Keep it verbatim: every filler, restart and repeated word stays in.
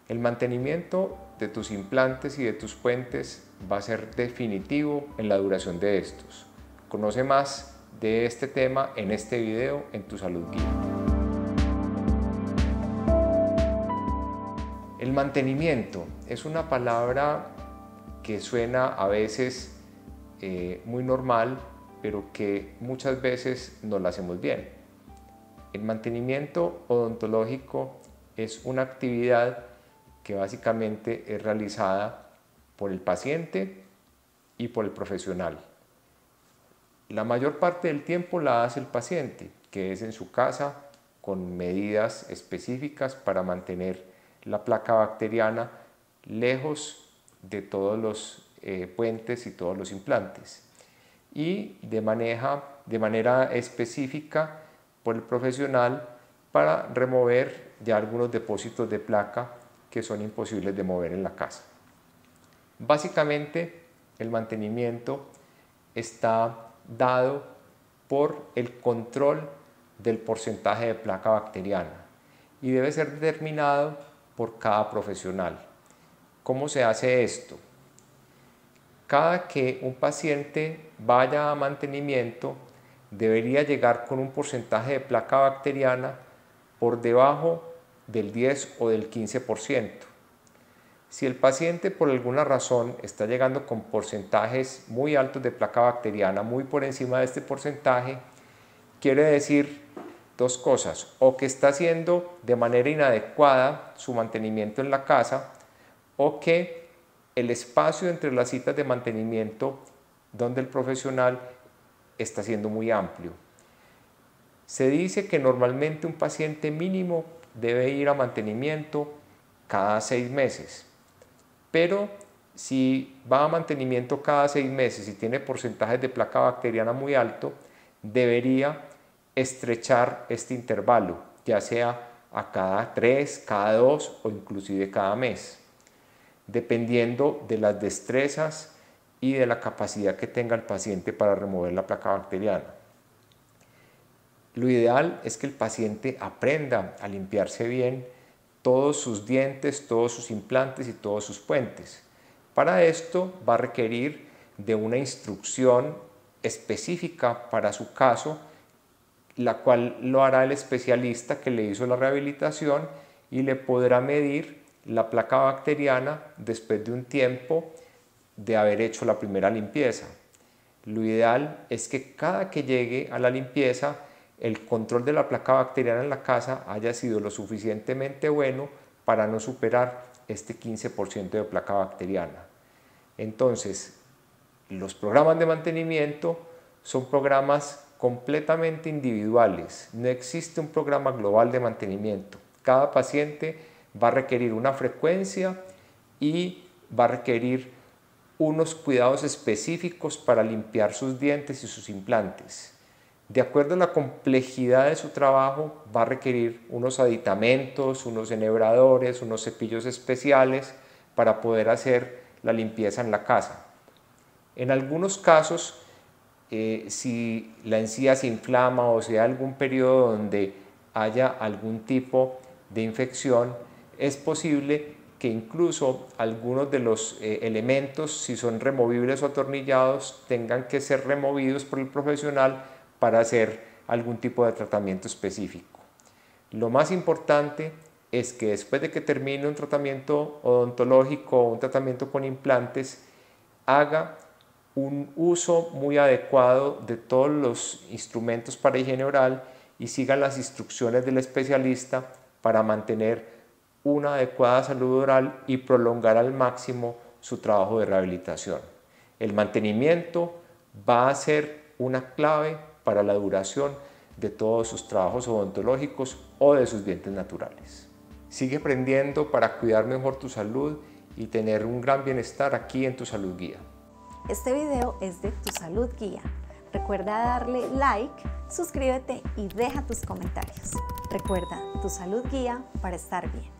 El mantenimiento de tus implantes y de tus puentes va a ser definitivo en la duración de estos. Conoce más de este tema en este video en Tu Salud Guía. El mantenimiento es una palabra que suena a veces eh, muy normal, pero que muchas veces no la hacemos bien. El mantenimiento odontológico es una actividad que básicamente es realizada por el paciente y por el profesional. La mayor parte del tiempo la hace el paciente, que es en su casa con medidas específicas para mantener la placa bacteriana lejos de todos los eh, puentes y todos los implantes, y de, maneja, de manera específica por el profesional para remover ya algunos depósitos de placa que son imposibles de mover en la casa. Básicamente, el mantenimiento está dado por el control del porcentaje de placa bacteriana y debe ser determinado por cada profesional. ¿Cómo se hace esto? Cada que un paciente vaya a mantenimiento, debería llegar con un porcentaje de placa bacteriana por debajo del diez o del quince por ciento. Si el paciente por alguna razón está llegando con porcentajes muy altos de placa bacteriana, muy por encima de este porcentaje, quiere decir dos cosas: o que está haciendo de manera inadecuada su mantenimiento en la casa, o que el espacio entre las citas de mantenimiento donde el profesional está siendo muy amplio. Se dice que normalmente un paciente mínimo debe ir a mantenimiento cada seis meses, pero si va a mantenimiento cada seis meses y tiene porcentajes de placa bacteriana muy alto, debería estrechar este intervalo, ya sea a cada tres, cada dos o inclusive cada mes, dependiendo de las destrezas y de la capacidad que tenga el paciente para remover la placa bacteriana. Lo ideal es que el paciente aprenda a limpiarse bien todos sus dientes, todos sus implantes y todos sus puentes. Para esto va a requerir de una instrucción específica para su caso, la cual lo hará el especialista que le hizo la rehabilitación y le podrá medir la placa bacteriana después de un tiempo de haber hecho la primera limpieza. Lo ideal es que cada que llegue a la limpieza, el control de la placa bacteriana en la casa haya sido lo suficientemente bueno para no superar este quince por ciento de placa bacteriana. Entonces, los programas de mantenimiento son programas completamente individuales. No existe un programa global de mantenimiento. Cada paciente va a requerir una frecuencia y va a requerir unos cuidados específicos para limpiar sus dientes y sus implantes. De acuerdo a la complejidad de su trabajo, va a requerir unos aditamentos, unos enhebradores, unos cepillos especiales para poder hacer la limpieza en la casa. En algunos casos, eh, si la encía se inflama o si hay algún periodo donde haya algún tipo de infección, es posible que incluso algunos de los eh, elementos, si son removibles o atornillados, tengan que ser removidos por el profesional para hacer algún tipo de tratamiento específico. Lo más importante es que después de que termine un tratamiento odontológico o un tratamiento con implantes, haga un uso muy adecuado de todos los instrumentos para higiene oral y siga las instrucciones del especialista para mantener una adecuada salud oral y prolongar al máximo su trabajo de rehabilitación. El mantenimiento va a ser una clave para la duración de todos sus trabajos odontológicos o de sus dientes naturales. Sigue aprendiendo para cuidar mejor tu salud y tener un gran bienestar aquí en Tu Salud Guía. Este video es de Tu Salud Guía. Recuerda darle like, suscríbete y deja tus comentarios. Recuerda, Tu Salud Guía para estar bien.